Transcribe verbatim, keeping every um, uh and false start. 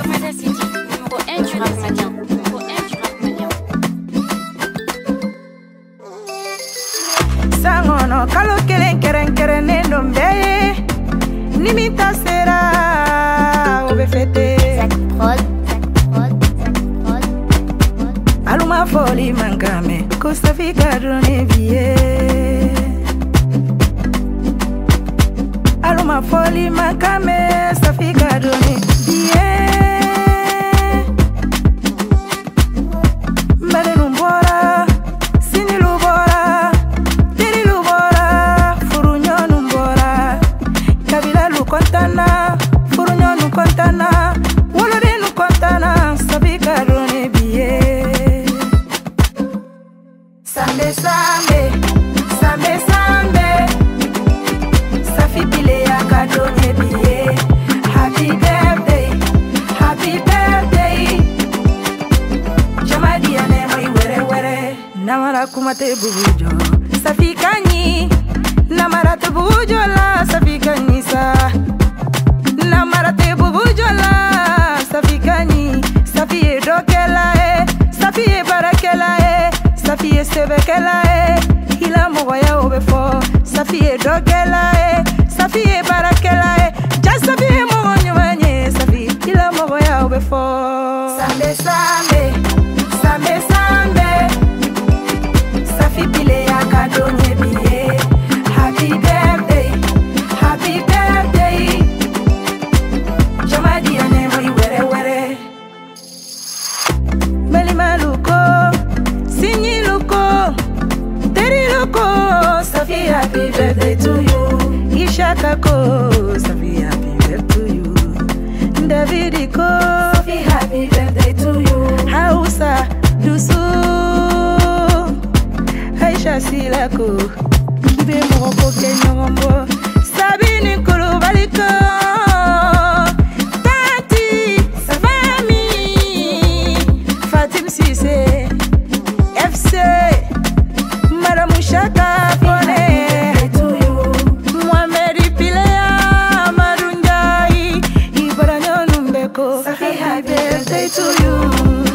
Ahmada City, numéro un du rap malien. Numéro un du rap malien. Sangono kalo kelen keren keren ndombe nimita sera obefete Zack Prod, Zack Prod, Zack Prod, Prod. aluma foli mankame kustafika drone biye aluma foli mankame safika drone biye mbele numbora sini lubora tiri lubora furunyo numbora kabila lu kontana furunyo nu kontana wolore nu kontana safika drone biye sambe sambe sambe sambe safi pile ya kadone biye happy birthday happy birthday jamadi ane mai were were namara kumate bujo safi kanyi namara te bujo la safi kanyi sa namara te bujo la safi kanyi safi e dokela e safi e barakela e safi e sebekela e ila moya obefo safi e dokela e safi e barakela e just safi e moyo manye safi ila moya obefo sambe sambe sambe sambe safi pile ya kadonye biye happy birthday happy birthday jamadi ane mai were were meli maluko sinyi luko teri luko safi happy birthday to you ishaka ko safi happy birthday to you Davidi ko safi happy birthday to you Hausa dusu Aisha silako kibe moko kenyombo sabini kulubaliko tati savami Fatim Cissé F C Madame Shaka Pone Mohamed Pilea Marunjai Ibrahim Numbeko Happy birthday to you